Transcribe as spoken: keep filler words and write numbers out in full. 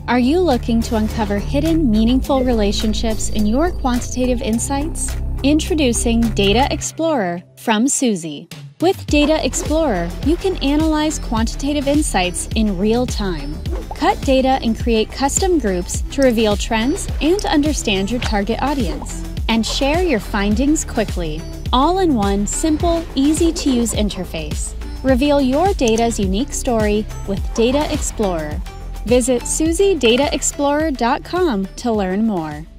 Are you looking to uncover hidden, meaningful relationships in your quantitative insights? Introducing Data Explorer from Suzy. With Data Explorer, you can analyze quantitative insights in real time. Cut data and create custom groups to reveal trends and understand your target audience. And share your findings quickly, all in one simple, easy-to-use interface. Reveal your data's unique story with Data Explorer. Visit Suzy Data Explorer dot com to learn more.